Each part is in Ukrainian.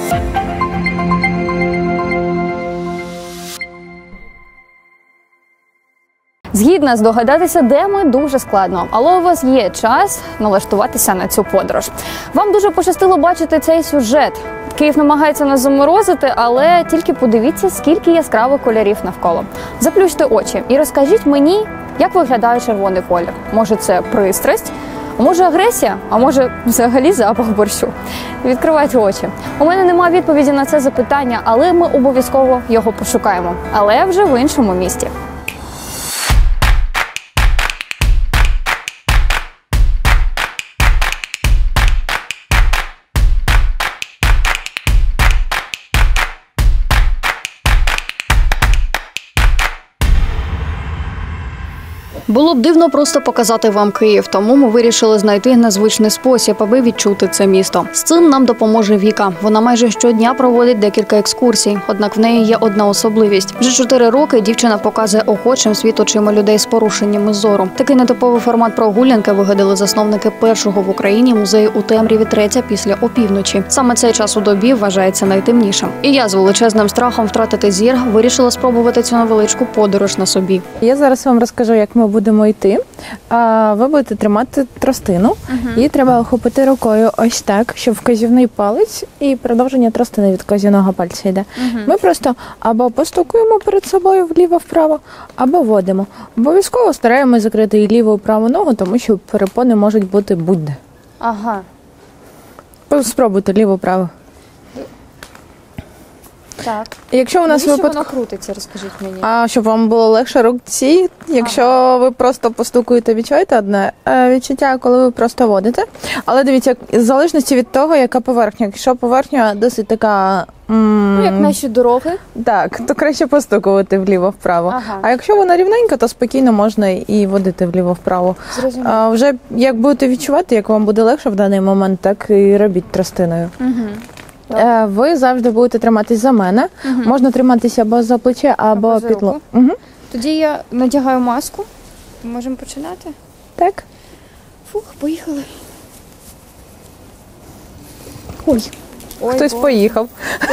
Згідна здогадатися, де ми, дуже складно, але у вас є час налаштуватися на цю подорож. Вам дуже пощастило бачити цей сюжет. Київ намагається нас заморозити, але тільки подивіться, скільки яскравих кольорів навколо. Заплющте очі і розкажіть мені, як виглядає червоний колір. Може, це пристрасть? А може агресія? А може взагалі запах борщу? Відкривайте очі. У мене немає відповіді на це запитання, але ми обов'язково його пошукаємо. Але вже в іншому місті. Було б дивно просто показати вам Київ, тому ми вирішили знайти незвичний спосіб, аби відчути це місто. З цим нам допоможе Віка. Вона майже щодня проводить декілька екскурсій, однак в неї є одна особливість. Вже 4 роки дівчина показує охочим світ очима людей з порушеннями зору. Такий нетиповий формат прогулянки вигадали засновники першого в Україні музею у темряві 3:00 після опівночі. Саме цей час у добі вважається найтемнішим. І я з величезним страхом втратити зір вирішила спробувати цю невеличку подорож на собі. Я зараз вам розкажу, як ми будемо йти. Ви будете тримати тростину. Її треба охопити рукою ось так, щоб вказівний палець і продовження тростини від вказівного пальця йде. Ми просто або постукуємо перед собою вліво-вправо, або водимо. Обов'язково стараємось закрити і ліву, і праву ногу, тому що перепони можуть бути будь-де. Ага. Спробуйте ліву-праву. Так. Якщо у нас воно крутиться, розкажіть мені. А щоб вам було легше руці, якщо ви просто постукуєте, відчуєте одне відчуття, коли ви просто водите. Але дивіться, в залежності від того, яка поверхня. Якщо поверхня досить така... як наші дороги. Так, то краще постукувати вліво-вправо. Ага. А якщо вона рівненька, то спокійно можна і водити вліво-вправо. Вже як будете відчувати, як вам буде легше в даний момент, так і робіть тростиною. Ви завжди будете триматись за мене. Можна триматися або за плече, або під лоб. Тоді я надягаю маску. Можемо починати? Так. Фух, поїхали. Ой, хтось поїхав.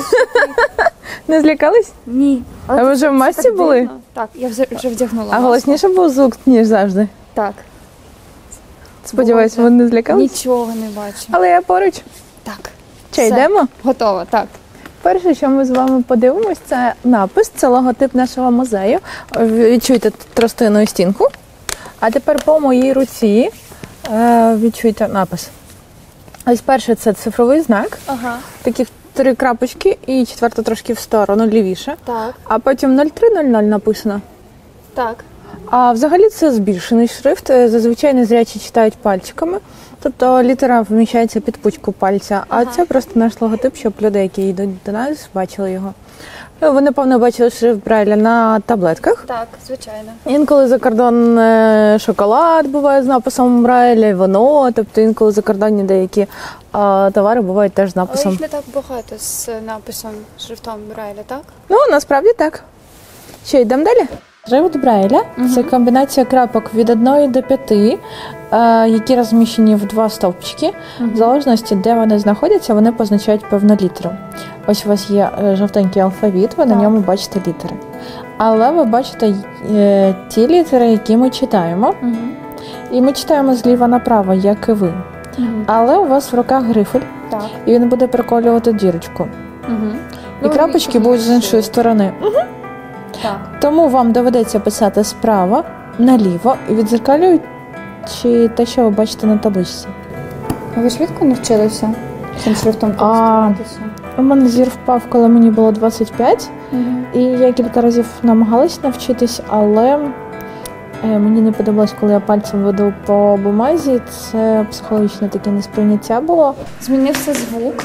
Не злякались? Ні. А ви вже в масці були? Так, я вже вдягнула маску. А голосніше був звук, ніж завжди? Так. Сподіваюсь, ви не злякались? Нічого не бачу. Але я поруч. Так. Що, йдемо? Готово, так. Перше, що ми з вами подивимось, це напис, це логотип нашого музею. Відчуйте тростиною стінку. А тепер по моїй руці відчуйте напис. Ось перше, це цифровий знак. Ага. Таких 3 крапочки і 4 трошки в сторону, лівіше. Так. А потім 0300 написано. Так. А взагалі це збільшений шрифт. Зазвичай незрячі читають пальчиками. Тобто літера вміщається під пучку пальця. А це просто наш логотип, щоб люди, які йдуть до нас, бачили його. Ви, напевно, бачили шрифт Брайля на таблетках. Так, звичайно. Інколи закордон шоколад буває з написом Брайля, вино, тобто інколи закордонні деякі товари бувають теж з написом. Але їх не так багато з написом, шрифтом Брайля, так? Ну, насправді так. Що, йдемо далі? Шрифт Брайля – це комбінація крапок від 1 до 5, які розміщені в 2 стовпчики. В залежності, де вони знаходяться, вони позначають певну літеру. Ось у вас є жовтенький алфавіт, ви на ньому бачите літери. Але ви бачите ті літери, які ми читаємо. І ми читаємо зліва направо, як і ви. Але у вас в руках грифель, і він буде приколювати дірочку. І крапочки будуть з іншої сторони. Так. Тому вам доведеться писати справа наліво, відзеркалюючи те, що ви бачите на табличці. Ви швидко навчилися цим шрифтом користуватися? У мене зір впав, коли мені було 25, і я кілька разів намагалась навчитись, але мені не подобалось, коли я пальцем веду по бумазі. Це психологічне таке несприйняття було. Змінився звук.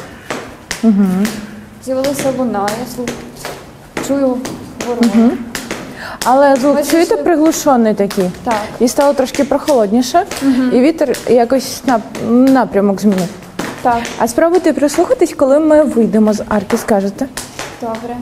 З'явилася луна, я чую ворог. Але звук, чуєте, приглушений такий. Так. І стало трошки прохолодніше, і вітер якось напрямок змінив. Так. А спробуйте прислухатись, коли ми вийдемо з арки, скажете. Добре.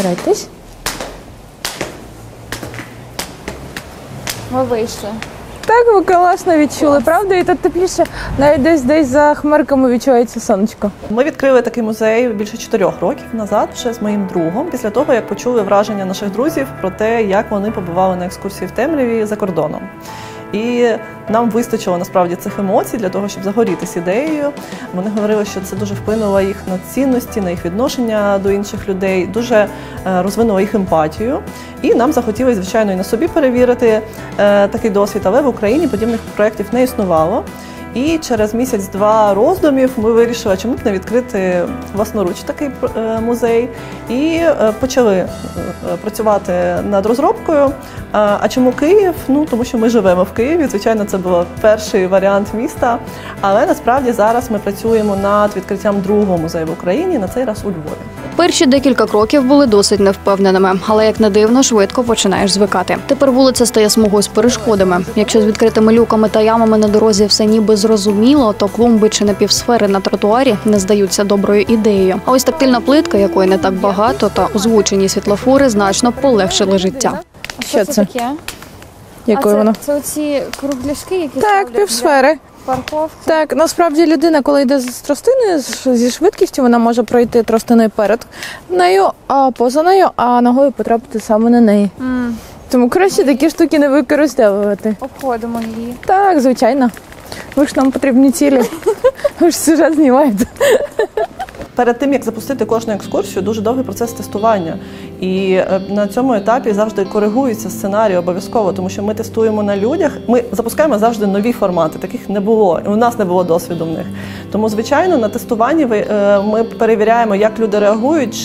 Зосередьтесь. Ми вийшли. Так, ви класно відчули, правда? І тут тепліше, навіть десь за хмарками відчувається сонечко. Ми відкрили такий музей більше 4 років назад, ще з моїм другом, після того, як почули враження наших друзів про те, як вони побували на екскурсії в темряві за кордоном. І нам вистачило насправді цих емоцій для того, щоб загорітися ідеєю. Вони говорили, що це дуже вплинуло їх на цінності, на їх відношення до інших людей, дуже розвинуло їх емпатію. І нам захотілося, звичайно, і на собі перевірити такий досвід, але в Україні подібних проєктів не існувало. І через місяць-два роздумів ми вирішили, чому б не відкрити власноруч такий музей. І почали працювати над розробкою. А чому Київ? Ну, тому що ми живемо в Києві. Звичайно, це був перший варіант міста. Але насправді зараз ми працюємо над відкриттям другого музею в Україні, на цей раз у Львові. Перші декілька кроків були досить невпевненими, але, як не дивно, швидко починаєш звикати. Тепер вулиця стає смугою з перешкодами. Якщо з відкритими люками та ямами на дорозі все ніби зрозуміло, то клумби чи напівсфери на тротуарі не здаються доброю ідеєю. А ось тактильна плитка, якої не так багато, та озвучені світлофори значно полегшили життя. Що це? таке? Якою воно? Це оці кругляшки, які Так, півсфери. парковки. Так, насправді людина, коли йде з тростиною, зі швидкістю, вона може пройти тростиною перед нею, а поза нею, а ногою потрапити саме на неї. Тому краще такі штуки не використовувати. Обходимо її. Так, звичайно. Ви ж нам потрібні цілі. Ви ж сюжет знімаєте. Перед тим, як запустити кожну екскурсію, дуже довгий процес тестування. І на цьому етапі завжди коригується сценарій обов'язково, тому що ми тестуємо на людях. Ми запускаємо завжди нові формати, таких не було. І у нас не було досвіду в них. Тому, звичайно, на тестуванні ми перевіряємо, як люди реагують,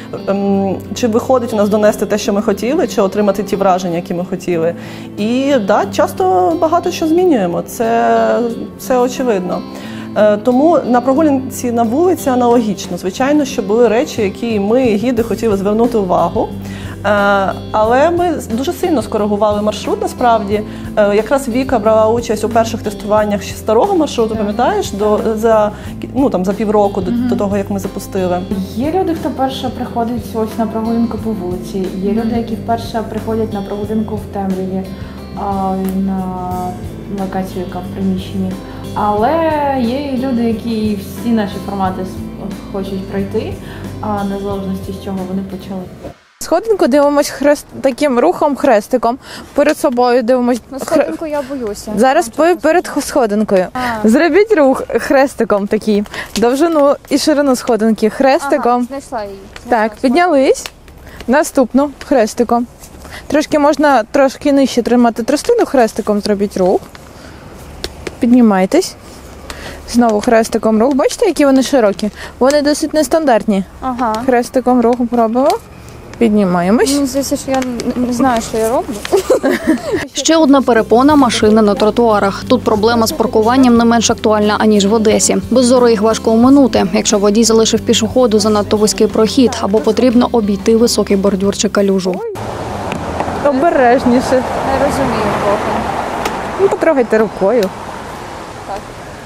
чи виходить у нас донести те, що ми хотіли, чи отримати ті враження, які ми хотіли. І да, часто багато що змінюємо, це очевидно. Тому на прогулянці на вулиці аналогічно. Звичайно, що були речі, які ми, гіди, хотіли звернути увагу. Але ми дуже сильно скоригували маршрут, насправді. Якраз Віка брала участь у перших тестуваннях ще старого маршруту, пам'ятаєш, за півроку до того, як ми запустили. Є люди, хто перше приходить ось на прогулянку по вулиці. Є люди, які вперше приходять на прогулянку в темряві, на локацію, яка в приміщенні. Але є і люди, які всі наші формати хочуть пройти, незалежності з чого вони почали. Сходинку дивимось таким рухом, хрестиком. Перед собою дивимось. Сходинку я боюся. Зараз перед сходинкою. Зробіть рух хрестиком такий. Довжину і ширину сходинки хрестиком. Знайшла її. Так, піднялись. Наступну хрестиком. Трошки нижче тримати тростину, хрестиком зробіть рух. Піднімайтесь. Знову хрестиком рух. Бачите, які вони широкі? Вони досить нестандартні. Ага. Хрестиком руху пробуємо. Піднімаємось. Мені здається, що я не знаю, що я роблю. Ще одна перепона – машини на тротуарах. Тут проблема з паркуванням не менш актуальна, аніж в Одесі. Без зору їх важко оминути, якщо водій залишив пішоходу занадто вузький прохід, або потрібно обійти високий бордюр чи калюжу. Обережніше. Не розумію трохи. Ну, потрогайте рукою. Так.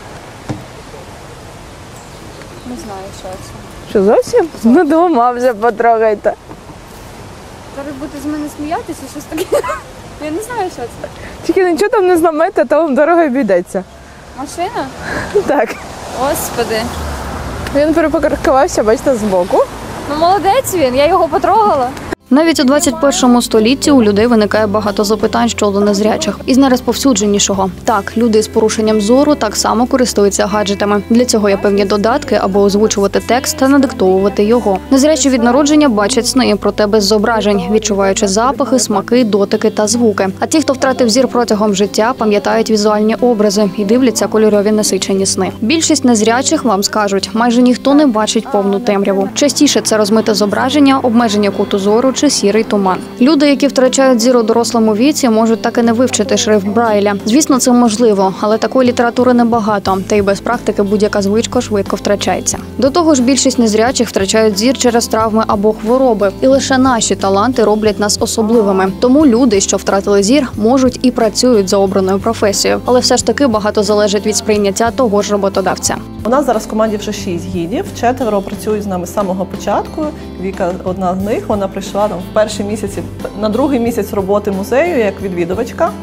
Не знаю, що це. Що, зовсім? Ну, дома вже потрогайте. Зараз будете з мене сміятися, щось таке. Я не знаю, що це. Тільки нічого там не зламете, то вам дорого обійдеться. Машина? Так. Господи. Він перепаркувався, бачите, збоку. Ну молодець він, я його потрогала. Навіть у 21 столітті у людей виникає багато запитань щодо незрячих. Із найрозповсюдженішого. Так, люди з порушенням зору так само користуються гаджетами. Для цього є певні додатки, аби озвучувати текст та надиктовувати його. Незрячі від народження бачать сни, проте без зображень, відчуваючи запахи, смаки, дотики та звуки. А ті, хто втратив зір протягом життя, пам'ятають візуальні образи і дивляться кольорові насичені сни. Більшість незрячих вам скажуть, майже ніхто не бачить повну темряву. Частіше це розмите зображення, обмеження куту зору чи сірий туман. Люди, які втрачають зір у дорослому віці, можуть так і не вивчити шрифт Брайля. Звісно, це можливо, але такої літератури небагато, та й без практики будь-яка звичка швидко втрачається. До того ж, більшість незрячих втрачають зір через травми або хвороби, і лише наші таланти роблять нас особливими. Тому люди, що втратили зір, можуть і працюють за обраною професією, але все ж таки багато залежить від сприйняття того ж роботодавця. У нас зараз в команді вже 6 гідів, 4 працюють з нами з самого початку. Віка одна з них, вона прийшла в перші місяці, на другий місяць роботи музею як відвідувачка.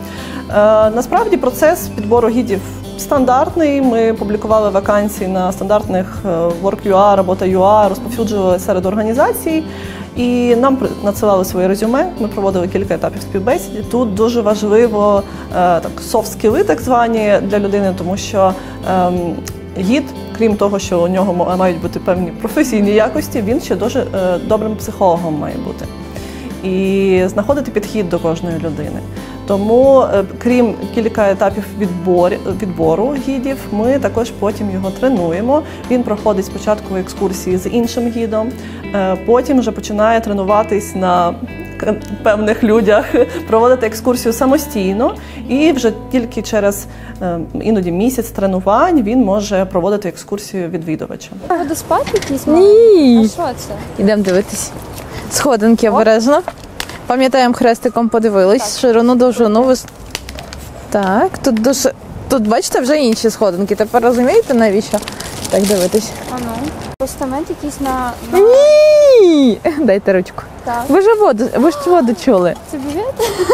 Насправді процес підбору гідів стандартний. Ми публікували вакансії на стандартних Work.ua, Робота.ua, розповсюджували серед організацій. І нам надсилали своє резюме, ми проводили кілька етапів співбесіди. Тут дуже важливо софт-скіли так звані для людини, тому що гід, крім того, що у нього мають бути певні професійні якості, він ще дуже добрим психологом має бути. І знаходити підхід до кожної людини. Тому, крім кілька етапів відбору гідів, ми також потім його тренуємо. Він проходить спочатку екскурсії з іншим гідом, потім вже починає тренуватись на певних людях, проводити екскурсію самостійно, і вже тільки через іноді місяць тренувань він може проводити екскурсію відвідувачам. Водоспад якийсь? Ні. А що це? Ідемо дивитись. Сходинки обережно. Пам'ятаємо, хрестиком подивились, ширину, довжину. Так, тут, бачите, вже інші сходинки. Тепер розумієте, навіщо так дивитись? Постамент якийсь на... Ні! Дайте ручку. Так. Ви ж воду чули. Це бювет?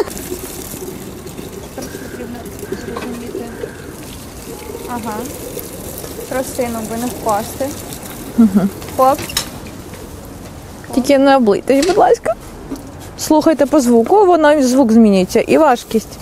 Потрібно зрозуміти. Ага. Тросину, би не впасти. Хоп. Тільки не облийтесь, будь ласка. Слухайте по звуку, воно звук змінюється. І важкість.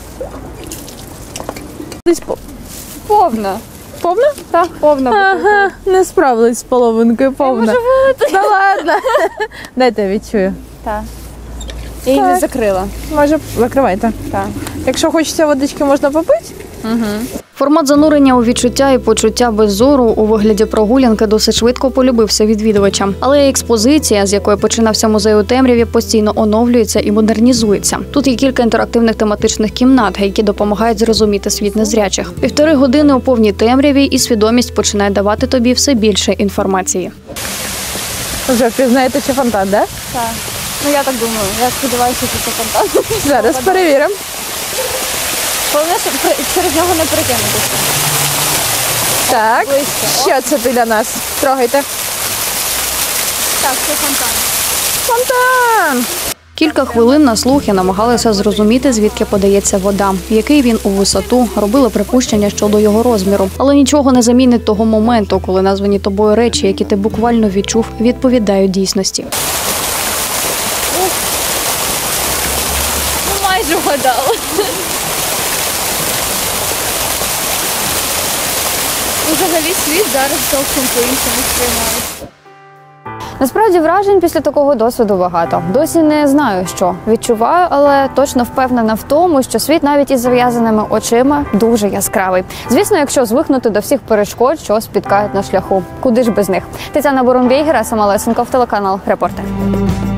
Десь Повна. повна? Так, повна. Ага, не справились з половинкою, повна. Да ладно. Дайте я відчую. Так. Я її не Так. закрила. Може, закривайте. Так. Якщо хочеться водички, можна попити? Формат занурення у відчуття і почуття без зору у вигляді прогулянки досить швидко полюбився відвідувачам. Але експозиція, з якої починався музей у темряві, постійно оновлюється і модернізується. Тут є кілька інтерактивних тематичних кімнат, які допомагають зрозуміти світ незрячих. 1,5 години у повній темряві, і свідомість починає давати тобі все більше інформації. Вже впізнаєте, чи фонтан, да? Так. Ну, я так думаю. Я сподіваюся, що це фонтан. Зараз перевіримо. Головне, щоб через нього не перекинутися. Так, близько. що це для нас? Трогайте. Так, це фонтан. Фонтан! Кілька хвилин на слух я намагалася зрозуміти, звідки подається вода, який він у висоту, робила припущення щодо його розміру. Але нічого не замінить того моменту, коли названі тобою речі, які ти буквально відчув, відповідають дійсності. Ну, майже вгадала. Взагалі світ зараз зовсім по-іншому сприймається. Насправді вражень після такого досвіду багато. Досі не знаю, що відчуваю, але точно впевнена в тому, що світ навіть із зав'язаними очима дуже яскравий. Звісно, якщо звикнути до всіх перешкод, що спіткають на шляху. Куди ж без них? Тетяна Боромбєй, Герасим Олесенков, телеканал «Репортер».